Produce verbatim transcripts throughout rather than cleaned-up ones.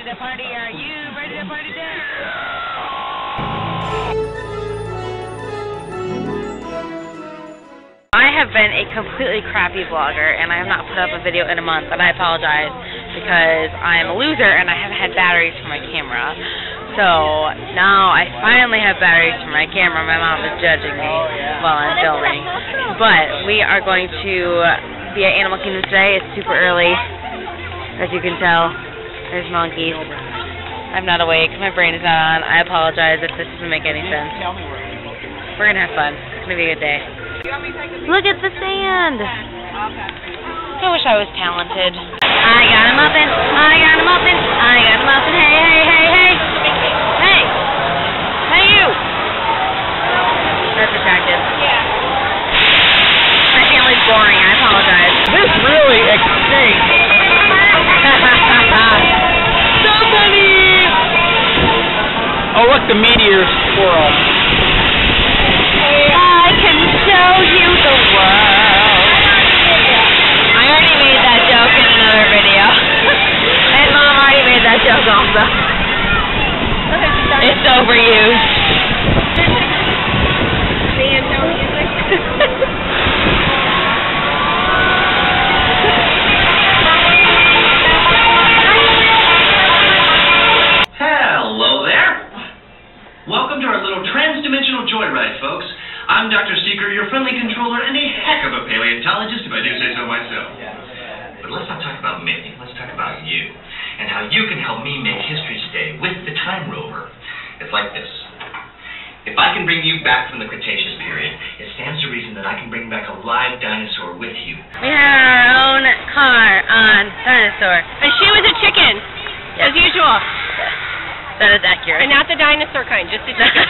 to party? Are you ready to party down? I have been a completely crappy vlogger, and I have not put up a video in a month, and I apologize because I am a loser and I haven't had batteries for my camera. So now I finally have batteries for my camera. My mom is judging me while I'm filming. But we are going to be at Animal Kingdom today. It's super early, as you can tell. There's monkeys. I'm not awake. My brain is not on. I apologize if this doesn't make any sense. We're going to have fun. It's going to be a good day. Look at the sand. I wish I was talented. I got a muffin. I got a muffin. I got a muffin. Hey, hey, hey, hey. Hey. Hey, you. That's attractive. Yeah. My family's boring. I apologize. This really extinct. So funny. Oh, look, the meteor squirrel. I can show you the world. I already made that joke in another video. And Mom already made that joke also. It's overused. Hello there. Welcome to our little trans-dimensional joyride, folks. I'm Doctor Seeker, your friendly controller, and a heck of a paleontologist, if I do say so myself. But let's not talk about me. Let's talk about you, and how you can help me make history stay with the Time Rover. It's like this. If I can bring you back from the Cretaceous period, it stands to reason that I can bring back a live dinosaur with you. We have our own car on Dinosaur. And she was a chicken, Yes. as usual. Yes. That is accurate. And not the dinosaur kind, just a chicken.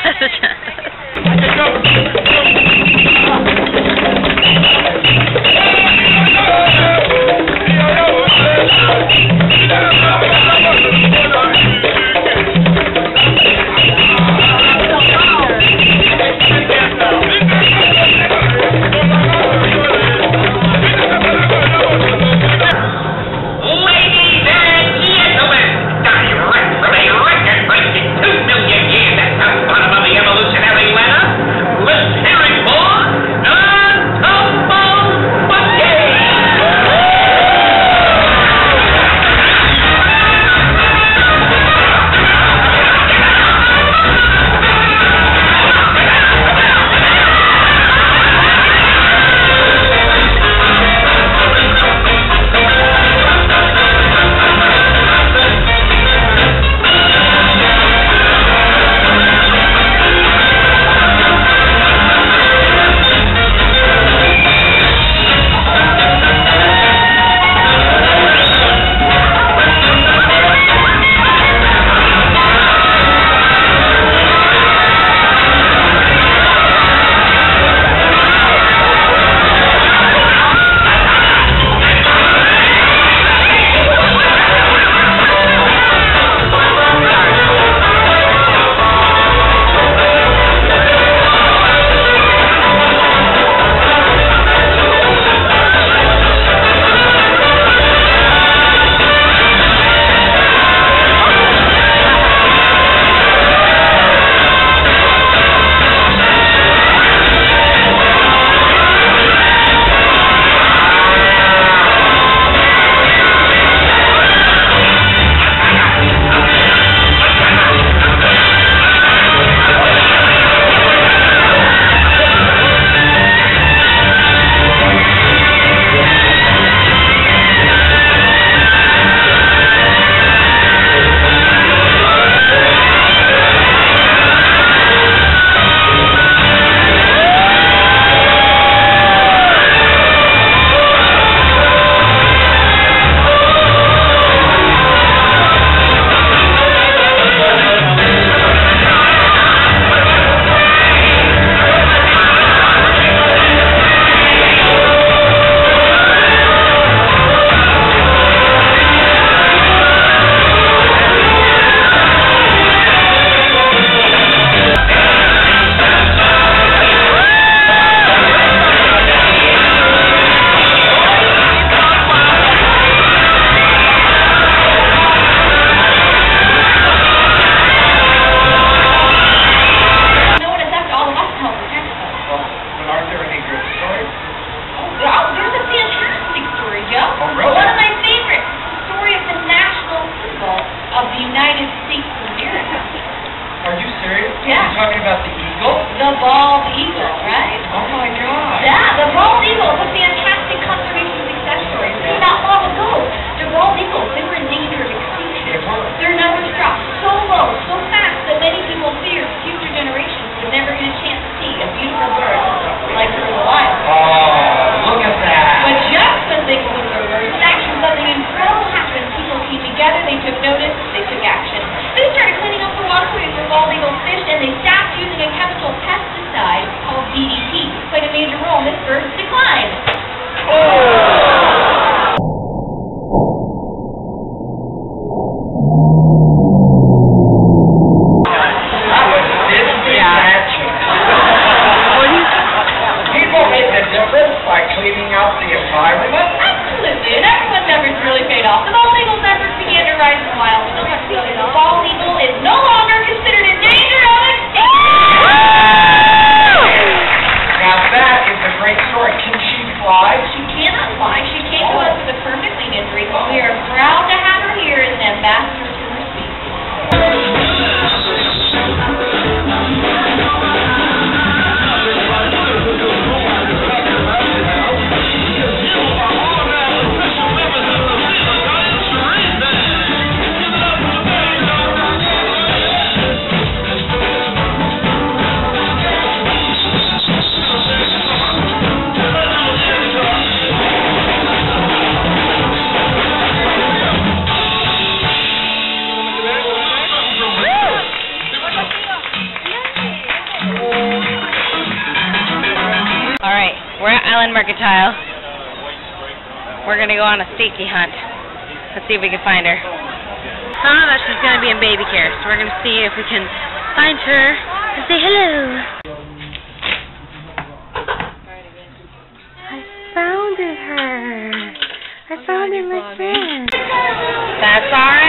United States of America. Are you serious? Yeah. You're talking about the eagle? The bald eagle, right? Oh my God. Yeah, the bald eagle is a fantastic conservation success story. See, not long ago, the bald eagles, they were in danger of extinction. They were. Their numbers dropped so low, so fast, that many people feared future generations would never get a chance to see a beautiful bird like her in the wild. Oh, look at that. But just when things were reversed, actually something incredible happened. People came together, they took notice, they took action. They started cleaning up the waterways where bald eagles fished, and they stopped using a chemical pesticide called D C P. Played a major role in this bird's decline. Oh. Cleaning up the environment? Absolutely, and everyone's efforts really paid off. The bald eagle's efforts began to rise in wild. So much so that the bald eagle is no longer considered in danger of extinction. Now that is a great story. Can she fly? She cannot fly. She came to us with a permanent wing injury, but we are proud to have her here as an ambassador to her species. Island Mercantile. We're gonna go on a safety hunt. Let's see if we can find her. I don't know that she's gonna be in baby care, so we're gonna see if we can find her and say hello. I found her. I found her, my friend. That's alright.